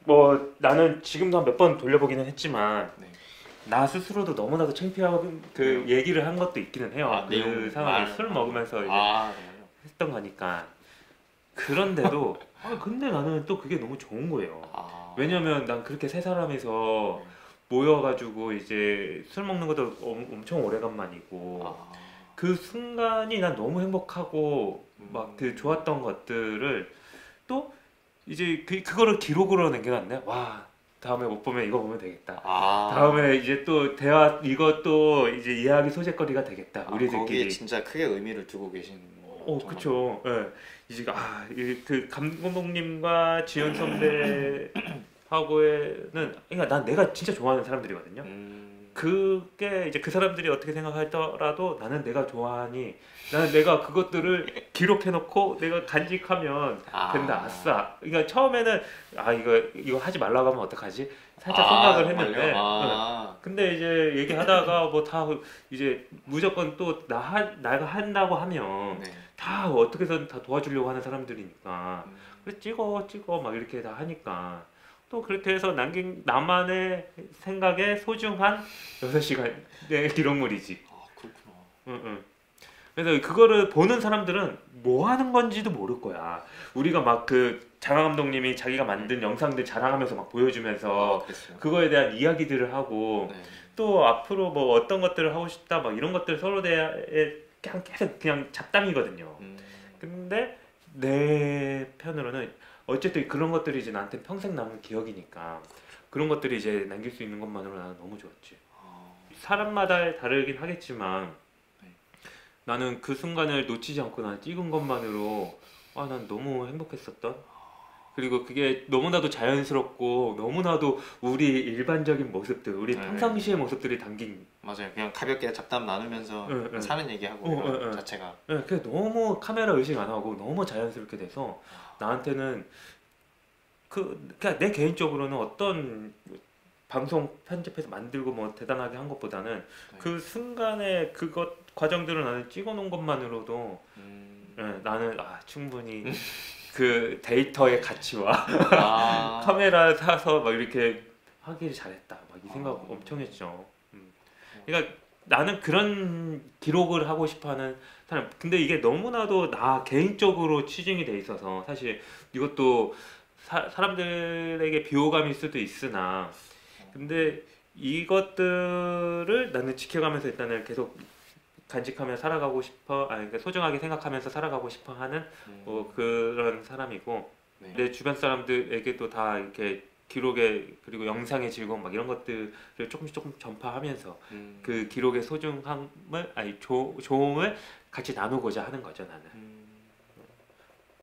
뭐 나는 지금도 한 몇 번 돌려보기는 했지만 네. 나 스스로도 너무나도 창피하고 그 왜요? 얘기를 한 것도 있기는 해요. 아, 그 내용 상황에 말. 술 먹으면서 이제 아, 정말요? 했던 거니까. 그런데도 근데 나는 또 그게 너무 좋은 거예요. 아, 왜냐면 난 그렇게 세 사람이서 네. 모여가지고 이제 술 먹는 것도 엄청 오래간만이고 아, 그 순간이 난 너무 행복하고 막 그 음, 좋았던 것들을 또 이제 그거를 기록으로 남겨놨네. 와, 다음에 못 보면 이거 보면 되겠다. 아, 다음에 이제 또 대화 이것도 이제 이야기 소재거리가 되겠다. 거기에 우리들끼리. 진짜 크게 의미를 두고 계신 정말로. 그쵸. 예. 이제 그 감독님과 지연 선배하고에는 그러니까 난 내가 진짜 좋아하는 사람들이거든요. 음, 그게 이제 그 사람들이 어떻게 생각하더라도 나는 내가 좋아하니 나는 내가 그것들을 기록해놓고 내가 간직하면 된다. 아, 아싸. 그러니까 처음에는 이거 하지 말라고 하면 어떡하지? 살짝 아, 생각을 정말요? 했는데, 아, 근데 이제 얘기하다가 뭐 다 이제 무조건 또 내가 한다고 하면 네. 다 어떻게든 다 도와주려고 하는 사람들이니까 음, 그래 찍어 막 이렇게 다 하니까 또 그렇게 해서 남긴 나만의 생각에 소중한 6시간의 기록물이지. 아, 그렇구나. 응, 응. 그래서 그거를 보는 사람들은 뭐 하는 건지도 모를 거야. 우리가 막 그 장하 감독님이 자기가 만든 영상들 자랑하면서 막 아, 보여주면서 그랬어요. 그거에 대한 이야기들을 하고 네. 또 앞으로 뭐 어떤 것들을 하고 싶다 막 이런 것들 서로 대해 그냥 계속 그냥 잡담이거든요. 음, 근데 내 편으로는 어쨌든 그런 것들이 이제 나한테 평생 남은 기억이니까 그런 것들이 이제 남길 수 있는 것만으로 나는 너무 좋았지. 아, 사람마다 다르긴 하겠지만 네. 나는 그 순간을 놓치지 않고 난 찍은 것만으로 난 너무 행복했었던. 그리고 그게 너무나도 자연스럽고 너무나도 우리 일반적인 모습들, 우리 네. 평상시의 모습들이 담긴. 맞아요. 그냥 가볍게 잡담 나누면서 응, 응. 사는 얘기하고 응, 응, 이런 응. 자체가. 그게 너무 카메라 의식 안 하고 너무 자연스럽게 돼서 나한테는 그러니까 내 개인적으로는 어떤 방송 편집해서 만들고 뭐 대단하게 한 것보다는 네. 그 순간에 그것 과정들을 나는 찍어놓은 것만으로도 음, 나는 충분히 그 데이터의 가치와 아, 카메라 사서 막 이렇게 하길 잘했다 막 이 생각 아, 엄청 했죠. 그러니까 나는 그런 기록을 하고 싶어하는 사람. 근데 이게 너무나도 나 개인적으로 치중이 돼 있어서 사실 이것도 사람들에게 비호감일 수도 있으나 근데 이것들을 나는 지켜가면서 일단은 계속 간직하며 살아가고 싶어, 그러니까 소중하게 생각하면서 살아가고 싶어 하는 음, 뭐 그런 사람이고 네. 내 주변 사람들에게도 다 이렇게 기록에 그리고 영상의 즐거움 막 이런 것들을 조금씩 조금 전파하면서 그 음, 기록의 소중함을 좋음을 같이 나누고자 하는 거죠 나는.